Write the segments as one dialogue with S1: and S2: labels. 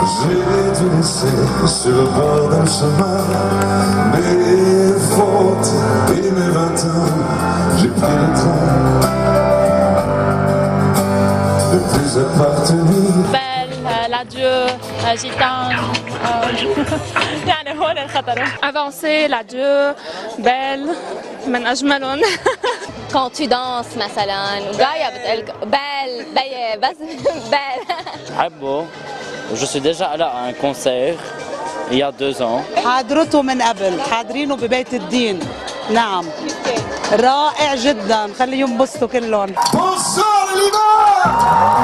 S1: J'ai dû laisser sur le bord d'un chemin mes fautes et mes 20 ans. J'ai pris le train de plus appartenir.
S2: L'adieu, gitane, يعني هون الخطر. Avancer, l'adieu, belle, من أجملهم.
S3: Quand tu danses مثلا وجاية بتقلك belle, بيه بس belle.
S4: حبه. Je suis déjà allé à un concert il y a 2 ans.
S5: حاضرته من قبل، حاضرينه ببيت الدين. نعم. رائع جدا، خليهم ينبسطوا كلهم.
S1: Bonsoir l'hiver!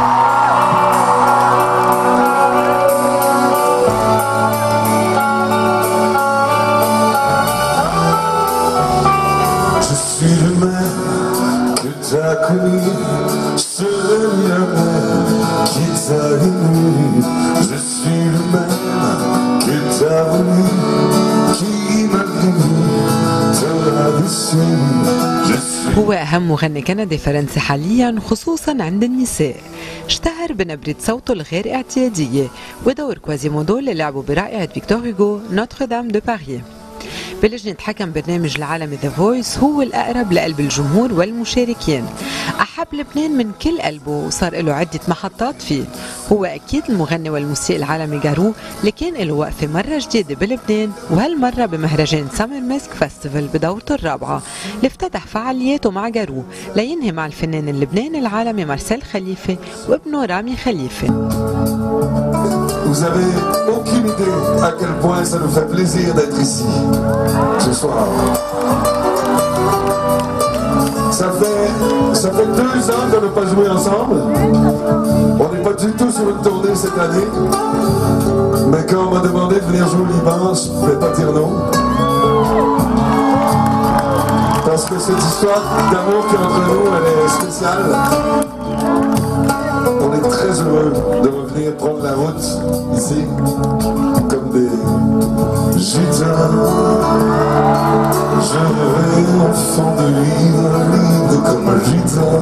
S1: Je suis le même que t'as connu, celui-là même qui t'a aimé. Je suis le même que t'as voulu, qui malgré t'aura déçu.
S6: هو أهم مغني كندي فرنسي حاليا خصوصا عند النساء. اشتهر بنبرة صوته الغير اعتيادية ودور كوازيمودو اللي لعبوا برائعة فيكتور هوغو نوتر دام دو باريس. بلجنة حكم برنامج العالمي ذا فويس هو الأقرب لقلب الجمهور والمشاركين. أحب لبنان من كل قلبه وصار له عدة محطات فيه. هو أكيد المغني والموسيقي العالمي جارو اللي كان له وقفة مرة جديدة بلبنان وهالمرة بمهرجان سامر ميسك فيستيفال بدورته الرابعة اللي افتتح فعالياته مع جارو لينهي مع الفنان اللبناني العالمي مارسيل خليفة وابنه رامي خليفة.
S1: Vous avez aucune idée à quel point ça nous fait plaisir d'être ici ce soir. Ça fait 2 ans qu'on n'a pas joué ensemble. On n'est pas du tout sur une tournée cette année. Mais quand on m'a demandé de venir jouer au Liban, je ne pouvais pas dire non. Parce que cette histoire d'amour qui est entre nous, elle est spéciale. On est très heureux de revenir prendre la route ici, comme des gitans. Je rêvais enfant de vivre libre comme un gitan.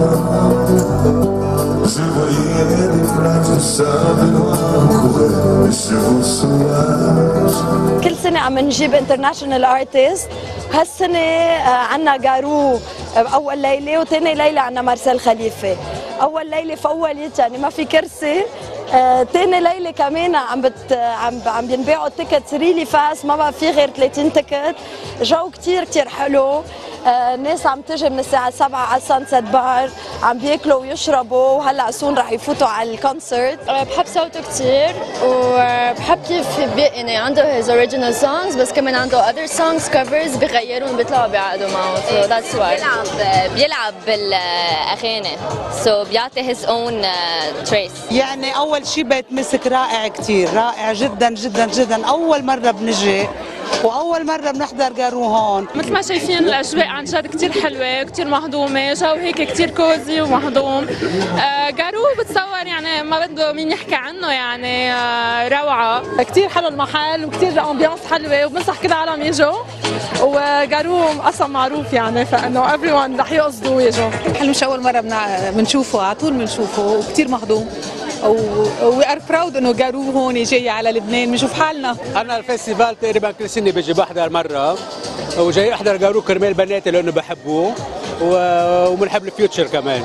S1: Je voyais des plages de sable noir courir les chevaux sauvages.
S7: كل سنة عم نجيب انترناشونال ارتست. هالسنة عنا جارو أول ليلة وثاني ليلة عنا مارسيل خليفة. أول ليلة فولت يعني ما في كرسي. ثاني ليلة كمان عم بينباعوا التيكتس ريلي فاست ما بقى في غير 30 تيكت. جو كتير حلو. الناس عم تجي من الساعة 7 على السانست بار عم بياكلوا ويشربوا وهلا سون رح يفوتوا على الكونسرت.
S8: بحب صوته كتير وبحب كيف يعني عنده his original songs بس كمان عنده other songs covers بيغيرون بيطلعوا بيعقدوا معه so that's why.
S3: بيلعب بالاغاني so بيعطي his own trace.
S5: يعني اول شيء بيت مسك رائع كتير، رائع جدا جدا جدا. اول مرة بنجي واول مره بنحضر جارو هون.
S2: مثل ما شايفين الاجواء عن جد كثير حلوه كثير مهضومه، جو هيك كثير كوزي ومهضوم. جارو بتصور يعني ما بده مين يحكي عنه يعني روعه. كثير حلو المحل وكثير امبيانس حلوه وبنصح كل العالم يجوا وجارو اصلا معروف يعني فانه everyone رح يقصدوا يجوا.
S9: حلو مش اول مره بنشوفه، على طول بنشوفه وكثير مهضوم و ار براود انه جارو هون جاي على لبنان بنشوف حالنا.
S10: انا الفيستيفال تقريبا كل سنه بيجي بحضر مره وجاي احضر جارو كرمال بناتي لانه بحبوه وبنحب الفيوتشر كمان.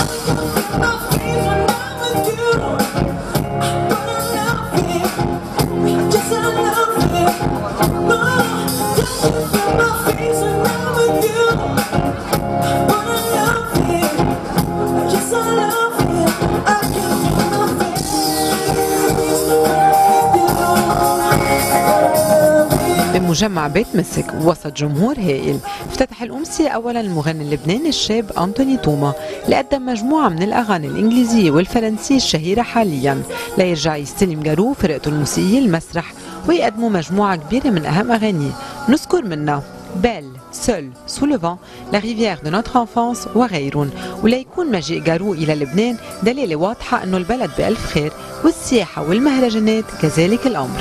S6: بمجمع بيت مسك وسط جمهور هائل افتتح الأمسية أولا المغني اللبناني الشاب أنتوني توما اللي قدم مجموعة من الأغاني الإنجليزية والفرنسية الشهيرة حاليا ليرجع يستلم جارو فرقته الموسيقية المسرح ويقدموا مجموعة كبيرة من أهم أغانيه نذكر منها بيل سول سو لو فان لا ريفيير دو نوتر انفانس وغيرهم. وليكون مجيء جارو إلى لبنان دليلة واضحة أنه البلد بألف خير والسياحة والمهرجانات كذلك الأمر.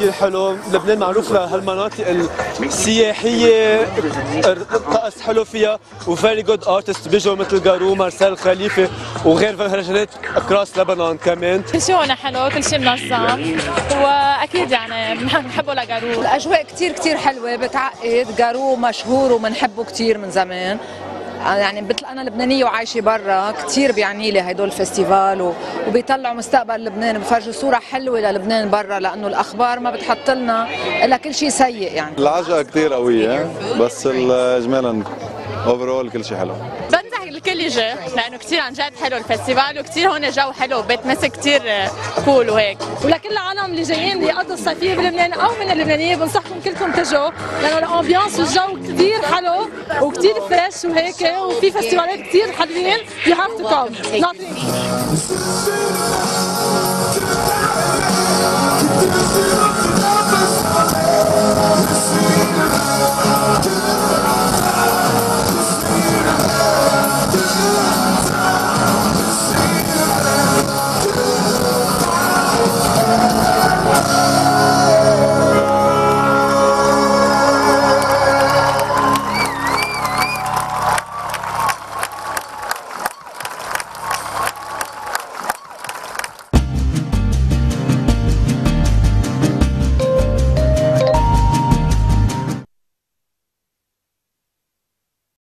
S11: كتير حلو. لبنان معروف لهالمناطق السياحيه، الطقس حلو فيها وفيري جود ارتست بيجوا مثل جارو، مارسيل خليفه وغير مهرجانات اكراس لبنان كمان.
S2: كل شيء هون حلو، كل شيء منظم، واكيد يعني بنحبه لجارو.
S12: الاجواء كتير حلوه، بتعقد. جارو مشهور وبنحبه كتير من زمان، يعني مثل انا لبنانيه وعايشه برا، كثير بيعني لي هدول الفستيفال وبيطلعوا مستقبل لبنان، بفرجوا صوره حلوه للبنان برا، لانه الاخبار ما بتحط لنا الا كل شيء سيء. يعني
S13: العجقه كثير قويه، بس اجمالا اوفرول كل شيء حلو.
S2: بنصح الكل يجي لانه كثير عن جد حلو الفستيفال، وكثير هون جو حلو، بيت مسك كثير كول وهيك. ولكل العالم اللي جايين يقضوا الصيفيه بلبنان او من اللبنانيه بنصحكم كلكم تجوا، لانه الامبيانس والجو كثير حلو وكثير فريش وهيك، وفي فستيفالات كثير حلوين. You have to come. Nothing.